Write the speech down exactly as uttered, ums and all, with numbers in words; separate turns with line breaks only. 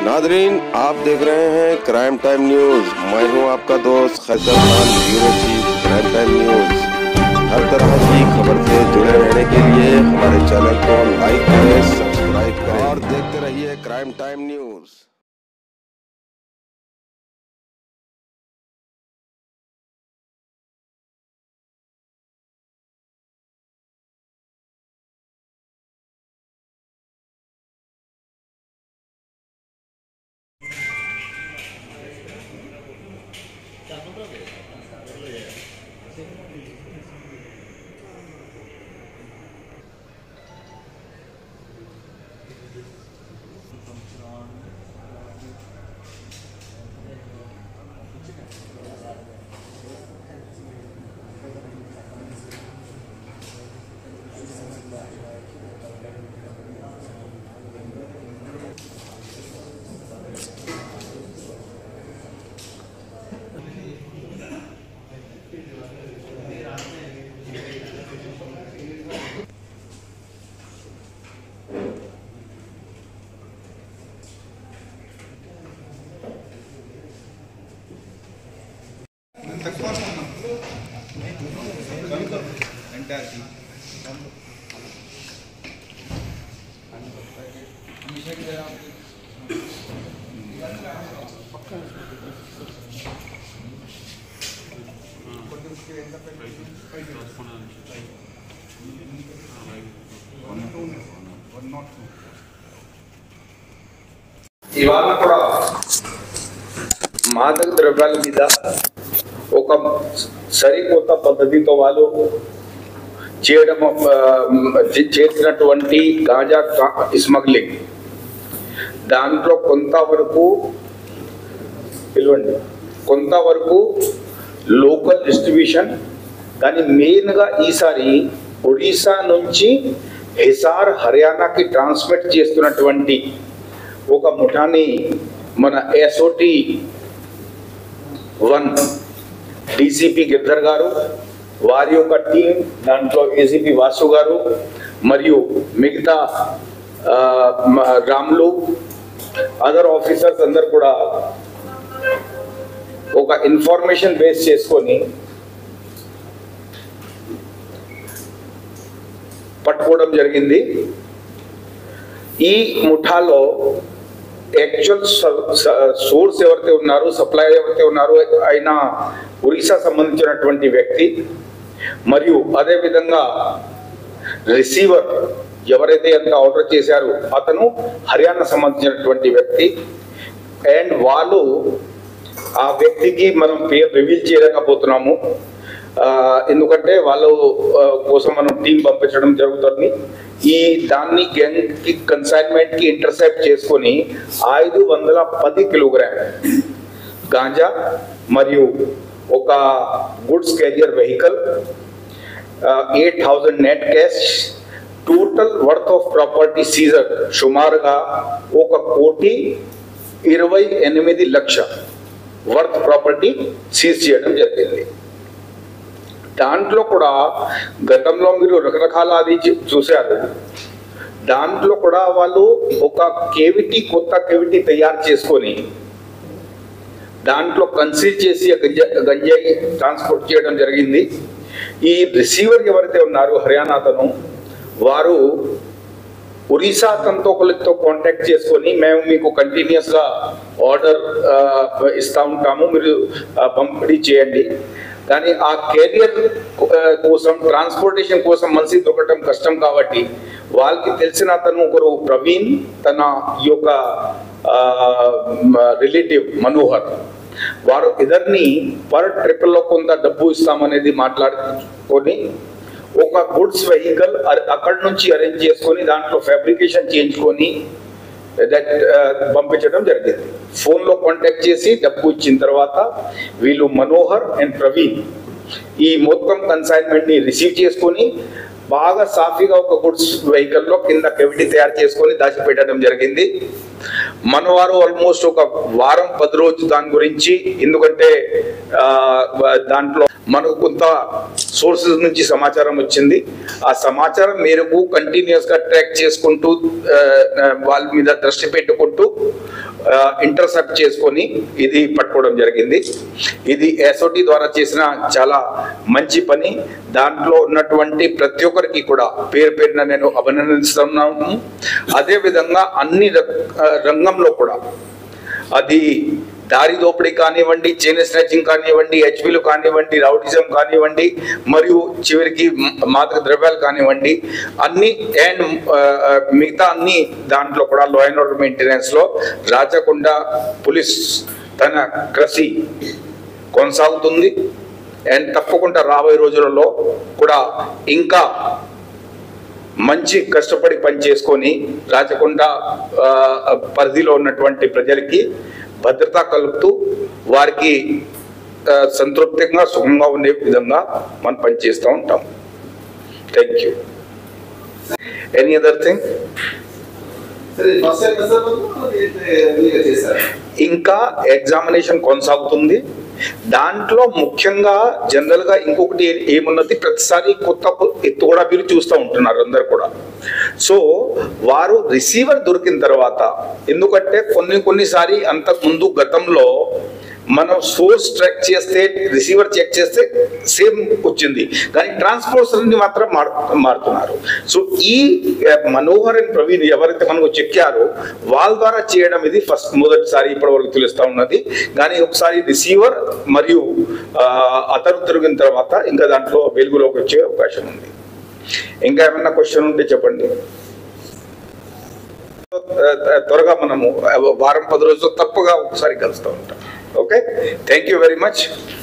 Nadreen, आप देख रहे हैं क्राइम टाइम न्यूज। मैं हूं आपका दोस्त Qaiser Khan, bureau chief crime time news. हर तरह की खबर से जुड़े रहने के लिए हमारे चैनल को लाइक करें, सब्सक्राइब करें और देखते रहिए क्राइम टाइम न्यूज।
ఇవాళ కూడా మాదక ద్రవ్యాల మీద ఒక సరికొత్త పద్ధతితో వాళ్ళు చేయడం చేసినటువంటి గాంజా స్మగ్లింగ్ దాంట్లో కొంతవరకు పిలవండి కొంతవరకు లోకల్ డిస్ట్రిబ్యూషన్, కానీ మెయిన్గా ఈసారి ఒడిశా నుంచి హిసార్ హర్యానాకి ట్రాన్స్మిట్ చేస్తున్నటువంటి ఒక ముఠాని మన ఎస్ఓటి వన్ డీసీపీ గిర్ధర్ గారు, వారి యొక్క టీం, దాంట్లో ఏసీపీ వాసు గారు మరియు మిగతా రాములు అదర్ ఆఫీసర్స్ అందరు కూడా ఒక ఇన్ఫర్మేషన్ బేస్ చేసుకొని పట్టుకోవడం జరిగింది. ఈ ముఠాలో యాక్చువల్ సోర్స్ ఎవరైతే ఉన్నారో, సప్లై ఎవరైతే ఉన్నారో ఆయన ఒరిస్సా సంబంధించినటువంటి వ్యక్తి, మరియు అదేవిధంగా రిసీవర్ ఎవరైతే అంత ఆర్డర్ చేశారో అతను హర్యానా సంబంధించినటువంటి వ్యక్తి. అండ్ వాళ్ళు ఆ వ్యక్తికి మనం పేరు రివీల్ చేయలేకపోతున్నాము, ఎందుకంటే వాళ్ళు కోసం మనం టీం పంపించడం జరుగుతుంది. ఈ దాన్ని గ్యాంగ్ కి కన్సైన్మెంట్ కి ఇంటర్సెప్ట్ చేసుకొని ఐదు వందల పది కిలోగ్రామ్ గాంజా మరియు ఒక goods carrier vehicle, eight thousand net cash, total worth of property seizure సుమారుగా ఒక కోటి ఇరవై ఎనిమిది లక్ష వర్త్ ప్రాపర్టీ సీజ్ చేయడం జరిగింది. దాంట్లో కూడా గతంలో మీరు రకరకాల అది చూశారు, దాంట్లో కూడా వాళ్ళు ఒక కేవిటీ కొత్త కేవిటీ తయారు చేసుకొని దాంట్లో కన్సీల్ చేసి గంజాయి ట్రాన్స్పోర్ట్ చేయడం జరిగింది. ఈ రిసీవర్ ఎవరైతే ఉన్నారో హర్యానా అతను, వారు ఒరిస్సా అతనితో ఒకరితో కాంటాక్ట్ చేసుకొని మేము మీకు కంటిన్యూస్ గా ఆర్డర్ ఇస్తా ఉంటాము, మీరు పంపిణీ చేయండి, కానీ ఆ కెరియర్ కోసం ట్రాన్స్పోర్టేషన్ కోసం మనిషి దొరకటం కష్టం కాబట్టి వాళ్ళకి తెలిసిన అతను ఒకరు ప్రవీణ్, తన ఈ యొక్క రిలేటివ్ మనోహర్, వారు ఇద్దరిని పర్ ట్రిప్ లో కొంత డబ్బు ఇస్తామనేది మాట్లాడుకొని ఒక గుడ్స్ వెహికల్ అక్కడి నుంచి అరేంజ్ చేసుకొని దాంట్లో ఫ్యాబ్రికేషన్ చేయించుకొని దట్ పంపించడం జరిగింది. ఫోన్ లో కాంటాక్ట్ చేసి డబ్బు ఇచ్చిన తర్వాత వీళ్ళు మనోహర్ అండ్ ప్రవీణ్ ఈ మొత్తం కన్సైన్మెంట్ ని రిసీవ్ చేసుకొని బాగా సాఫీగా ఒక గుడ్స్ వెహికల్ లో కింద కెవిటీ తయారు చేసుకొని దాచిపెట్టడం జరిగింది. మనవారు ఆల్మోస్ట్ ఒక వారం పది రోజు దాని గురించి, ఎందుకంటే దాంట్లో మనకు కొంత సోర్సెస్ నుంచి సమాచారం వచ్చింది. ఆ సమాచారం మేరకు కంటిన్యూస్ గా ట్రాక్ చేసుకుంటూ వాళ్ళ మీద దృష్టి పెట్టుకుంటూ ఇంటర్సెప్ట్ చేసుకొని ఇది పట్టుకోవడం జరిగింది. ఇది ఎస్ఓటి ద్వారా చేసిన చాలా మంచి పని. దాంట్లో ఉన్నటువంటి ప్రతి ఒక్కరికి కూడా పేరు పేరున నేను అభినందిస్తున్నాను. అదేవిధంగా అన్ని రంగంలో కూడా అది దారి దోపిడీ కానివ్వండి, చైన్ స్నాచింగ్ కానివ్వండి, హెచ్పీలు కానివ్వండి, రౌడిజం కానివ్వండి, మరియు చివరికి మాదక ద్రవ్యాలు కానివ్వండి, అన్ని అండ్ మిగతా అన్ని దాంట్లో కూడా లా అండ్ ఆర్డర్ మెయింటెనెన్స్ లో రాచకొండ పోలీస్ తన కృషి కొనసాగుతుంది. అండ్ తప్పకుండా రాబోయే రోజులలో కూడా ఇంకా మంచి కష్టపడి పని చేసుకొని రాచకొండ పరిధిలో ఉన్నటువంటి ప్రజలకి భద్రత కలుపుతూ వారికి సంతృప్తిగా సుఖంగా ఉండే విధంగా మనం పనిచేస్తూ ఉంటాం. Thank you. Any other thing? ఇంకా ఎగ్జామినేషన్ కొనసాగుతుంది. దాంట్లో ముఖ్యంగా జనరల్ గా ఇంకొకటి ఏమున్నది, ప్రతిసారి కొత్త ఎత్తు కూడా మీరు చూస్తూ ఉంటున్నారు అందరు కూడా. సో వారు రిసీవర్ దొరికిన తర్వాత, ఎందుకంటే కొన్ని కొన్నిసారి అంతకు ముందు గతంలో మనం సోర్స్ ట్రాక్ చేస్తే రిసీవర్ చెక్ చేస్తే సేమ్ వచ్చింది, కానీ ట్రాన్స్పోర్టర్స్ ని మాత్రం మారుతున్నారు. సో ఈ మనోహర్ అండ్ ప్రవీణ్ ఎవరైతే మనకు చెక్కారో వాళ్ళ ద్వారా చేయడం ఇది ఫస్ట్ మొదటిసారి ఇప్పటి వరకు తెలుస్తా ఉన్నది. కానీ ఒకసారి రిసీవర్ మరియు అతను తిరిగిన తర్వాత ఇంకా దాంట్లో వెలుగులోకి వచ్చే అవకాశం ఉంది. ఇంకా ఏమైనా క్వశ్చన్ ఉంటే చెప్పండి. త్వరగా మనము వారం పది రోజులు తప్పగా ఒకసారి కలుస్తూ ఉంటాం. Okay, thank you very much.